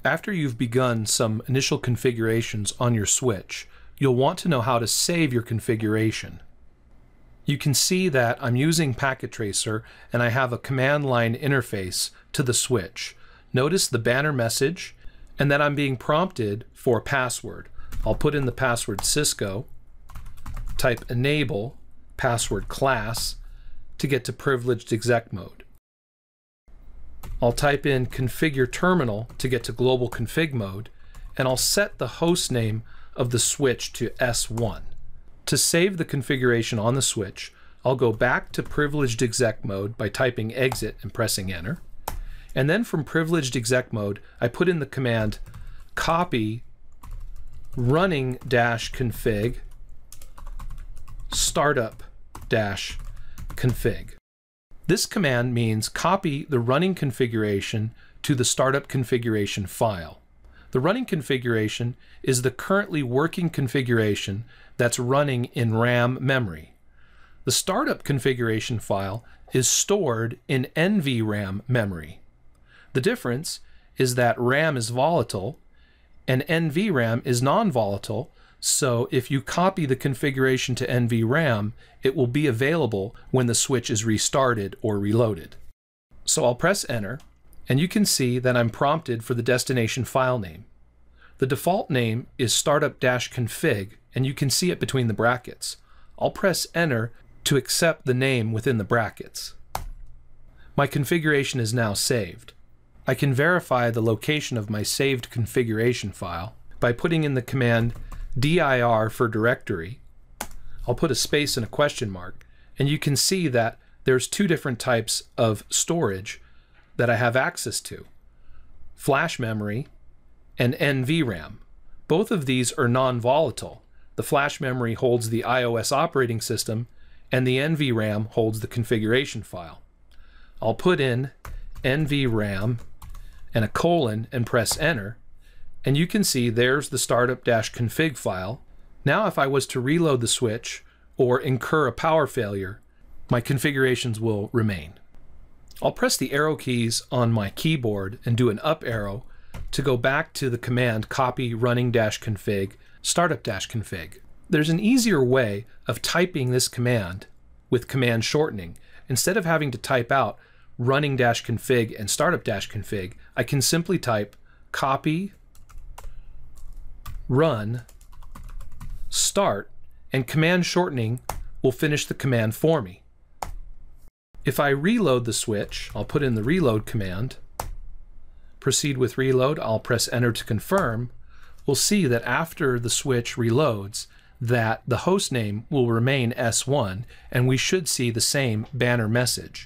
After you've begun some initial configurations on your switch, you'll want to know how to save your configuration. You can see that I'm using Packet Tracer and I have a command line interface to the switch. Notice the banner message and that I'm being prompted for a password. I'll put in the password Cisco, type enable, password class to get to privileged exec mode. I'll type in configure terminal to get to global config mode, and I'll set the host name of the switch to S1. To save the configuration on the switch, I'll go back to privileged exec mode by typing exit and pressing enter. And then from privileged exec mode, I put in the command copy running-config startup-config. This command means copy the running configuration to the startup configuration file. The running configuration is the currently working configuration that's running in RAM memory. The startup configuration file is stored in NVRAM memory. The difference is that RAM is volatile and NVRAM is non-volatile, so if you copy the configuration to NVRAM, it will be available when the switch is restarted or reloaded. So I'll press enter, and you can see that I'm prompted for the destination file name. The default name is startup-config, and you can see it between the brackets. I'll press enter to accept the name within the brackets. My configuration is now saved. I can verify the location of my saved configuration file by putting in the command dir for directory. I'll put a space and a question mark, and you can see that there's two different types of storage that I have access to: flash memory and NVRAM. Both of these are non-volatile. The flash memory holds the iOS operating system, and the NVRAM holds the configuration file. I'll put in NVRAM and a colon and press enter, and you can see there's the startup-config file. Now if I was to reload the switch or incur a power failure, my configurations will remain. I'll press the arrow keys on my keyboard and do an up arrow to go back to the command copy running-config startup-config. There's an easier way of typing this command with command shortening. Instead of having to type out running-config and startup-config, I can simply type copy run start, and command shortening will finish the command for me. If I reload the switch, I'll put in the reload command, proceed with reload, I'll press enter to confirm. We'll see that after the switch reloads that the host name will remain S1, and we should see the same banner message.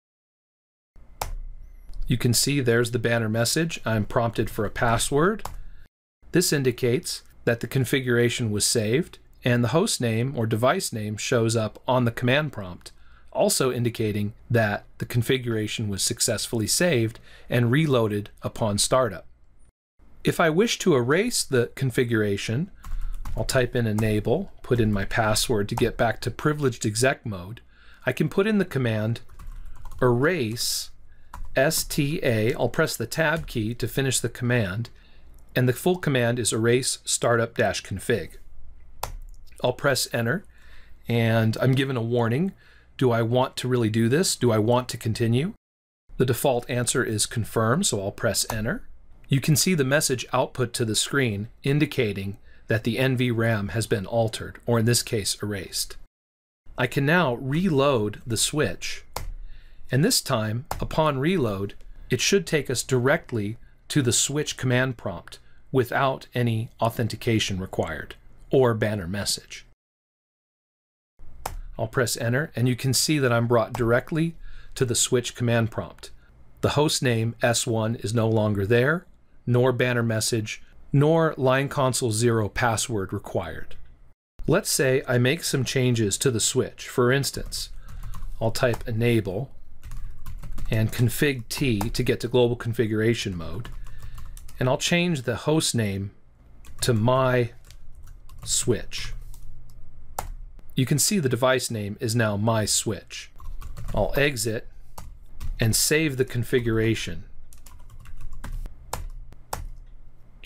You can see there's the banner message. I'm prompted for a password. This indicates that the configuration was saved, and the host name or device name shows up on the command prompt, also indicating that the configuration was successfully saved and reloaded upon startup. If I wish to erase the configuration, I'll type in enable, put in my password to get back to privileged exec mode. I can put in the command erase STA. I'll press the tab key to finish the command, and the full command is erase startup-config. I'll press enter, and I'm given a warning. Do I want to really do this? Do I want to continue? The default answer is confirm, so I'll press enter. You can see the message output to the screen indicating that the NVRAM has been altered, or in this case, erased. I can now reload the switch, and this time, upon reload, it should take us directly to the switch command prompt without any authentication required or banner message. I'll press enter, and you can see that I'm brought directly to the switch command prompt. The host name S1 is no longer there, nor banner message, nor line console 0 password required. Let's say I make some changes to the switch. For instance, I'll type enable and config T to get to global configuration mode, and I'll change the host name to my switch. You can see the device name is now my switch. I'll exit and save the configuration.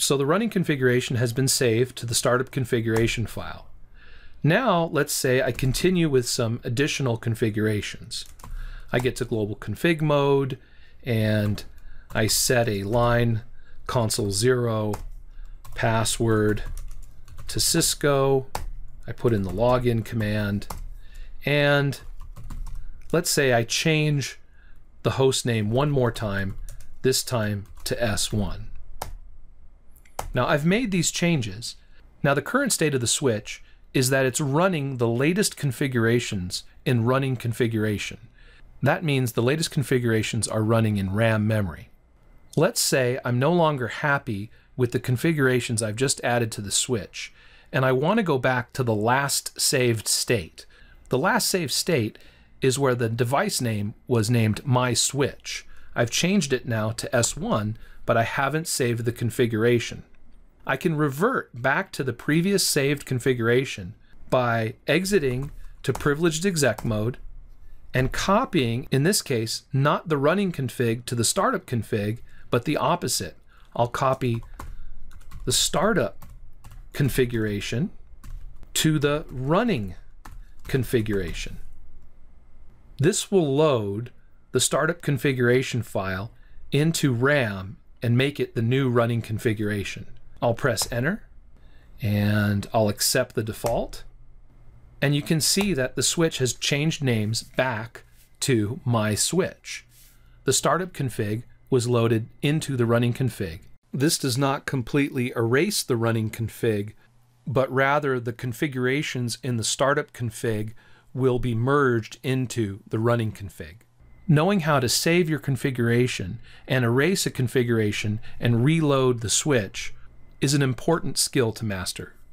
So the running configuration has been saved to the startup configuration file. Now let's say I continue with some additional configurations. I get to global config mode and I set a line console 0 password to Cisco. I put in the login command, and let's say I change the host name one more time, this time to S1. Now I've made these changes. Now the current state of the switch is that it's running the latest configurations in running configuration. That means the latest configurations are running in RAM memory. Let's say I'm no longer happy with the configurations I've just added to the switch, and I want to go back to the last saved state. The last saved state is where the device name was named My Switch. I've changed it now to S1, but I haven't saved the configuration. I can revert back to the previous saved configuration by exiting to privileged exec mode and copying, in this case, not the running config to the startup config, but the opposite. I'll copy the startup configuration to the running configuration. This will load the startup configuration file into RAM and make it the new running configuration. I'll press enter and I'll accept the default. And you can see that the switch has changed names back to My Switch. The startup config was loaded into the running config. This does not completely erase the running config, but rather the configurations in the startup config will be merged into the running config. Knowing how to save your configuration and erase a configuration and reload the switch is an important skill to master.